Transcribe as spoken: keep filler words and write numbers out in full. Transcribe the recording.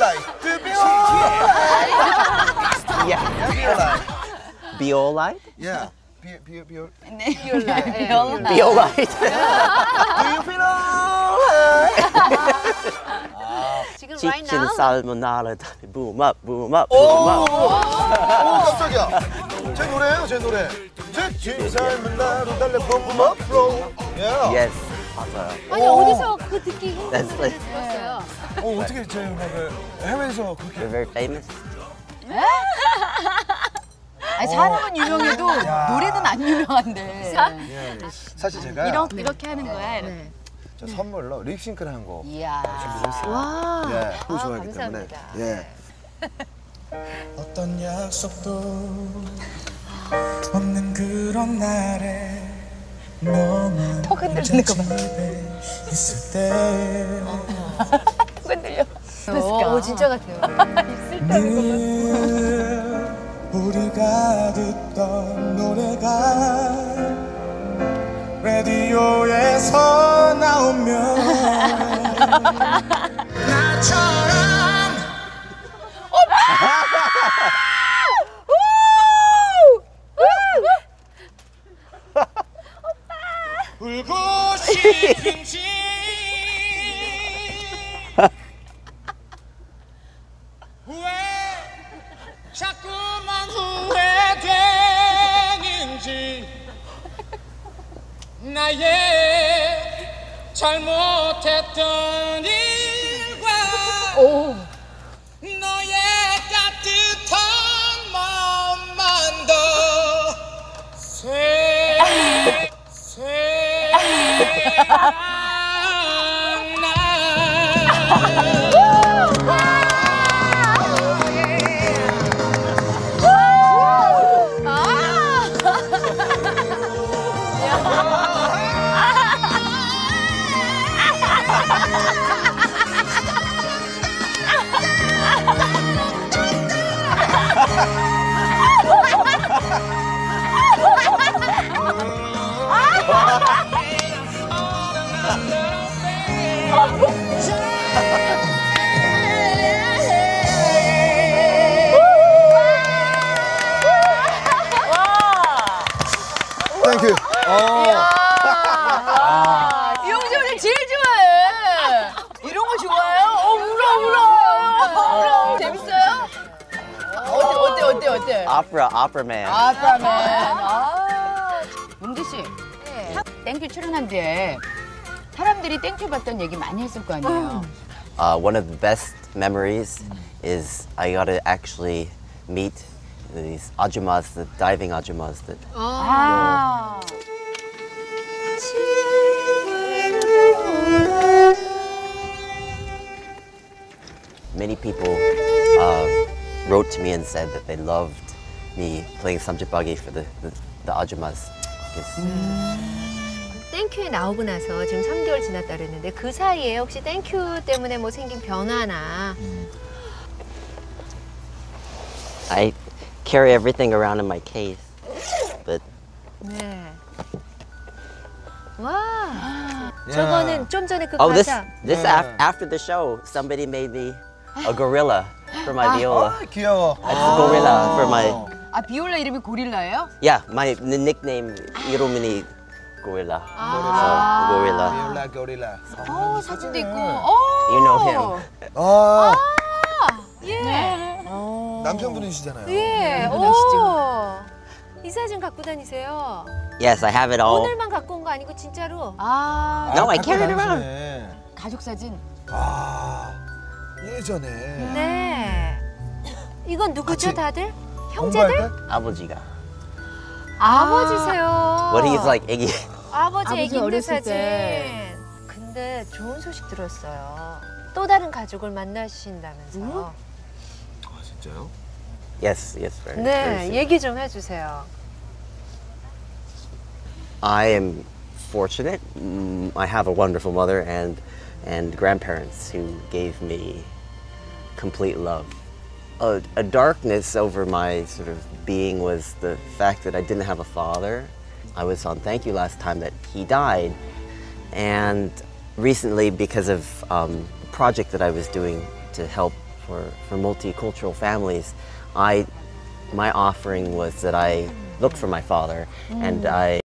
alright. To be alright. Yeah. Be alright. Be alright? Yeah. Be be be. 네, 비올라. 비올라. Be alright. Do you feel alright? 지금 Chicken right now. salmonella. Boom up, boom up, 오, boom up. 오, 깜짝이야. 제 노래예요, 제 노래. 제 제 삶은 나로 달려 boom up flow. Yeah. Yes. 맞아요. 아니 어디서 그 듣기 힘든 That's 노래를 like- 들었어요. 어, 어떻게 제 음악을 해외에서 그렇게? You're very famous. 아니 사람은 유명해도 노래는 안 유명한데. 예. 사실 제가 이렇게 이렇게 하는 거야. 이렇게. 저 선물로 립싱크를 한 곡 이야. 준비했어요. 와. 예, 너무 아, 좋아하기 때문에. 감사합니다. 예. 어떤 약속도 없는 그런 날에 너만 혼자 집에 있을 때 흔들려. 오, 진짜 같아요. 늘 우리가 듣던 노래가 라디오에서 나오면 나처럼 울고 싶은지 왜 자꾸만 후회되는지 나의 잘못했던 일과 오. 너의 따뜻한 마음만 더 새, 땡큐. 이영재 언니 제일 좋아해. 이런 거 좋아해요? 어, 울어, 울어. 울어. 재밌어요? 어때, 어때, 어때, 어때? Opera, opera man. 아빠맨. 아. 용재 씨. 땡큐 출연한 뒤에 사람들이 땡큐 받던 얘기 많이 했을 거 아니에요? Uh, one of the best memories is I got to actually meet these ajumas, the diving ajumas that 아. many people uh, wrote to me and said that they loved me playing samjipagi for the, the, the ajumas. 땡큐에 나오고 나서 지금 삼 개월 지났다 그랬는데 그 사이에 혹시 땡큐 때문에 뭐 생긴 변화나 I carry everything around in my case, but 네. 와 저거는 좀 전에 그 oh, this 가사 this Yeah. af- after the show, somebody made me a gorilla for my viola. 아, 귀여워. It's a gorilla for my 아, 비올라 이름이 고릴라예요? yeah, my n- nickname 이름이 gorilla. 아. So gorilla. 고릴라 고릴라. 어, 사진도 있고. 어. You know him. 아, 예. 남편분이시잖아요. 예. 분하시죠. 오. 이 사진 갖고 다니세요. Yes, I have it all. 오늘만 갖고 온 거 아니고 진짜로. 아, No, I 갖고 carry it around. 다니시네. 가족 사진. 아, 예전에. 네. 이건 누구죠 같이 다들? 형제들? 공부할 때? 아버지가. 아버지세요. What he's like, 애기. 아버지 아버지 애기 때 어렸을 사진. 때. 근데 좋은 소식 들었어요. 또 다른 가족을 만나신다면서요. 아, 진짜요? Yes, yes, very. very 네, soon. 얘기 좀 해주세요. I am fortunate. Mm, I have a wonderful mother and and grandparents who gave me complete love. A, a darkness over my sort of being was the fact that I didn't have a father. I was on Thank You last time that he died, and recently because of um, a project that I was doing to help for, for multicultural families, I, my offering was that I looked for my father and I